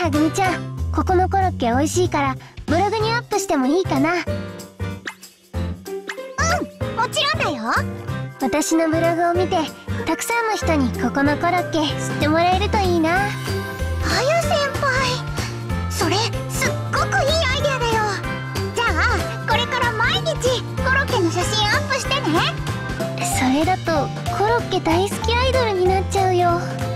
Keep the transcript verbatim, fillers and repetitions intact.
はぐみちゃん、ここのコロッケ美味しいからブログにアップしてもいいかな？うん、 もちろんだよ。 私のブログを見てたくさんの人にここのコロッケ知ってもらえるといいな。 あや先輩、それすっごくいいアイデアだよ。じゃあこれから毎日コロッケの写真アップしてね。 それだとコロッケ大好きアイドルになっちゃうよ。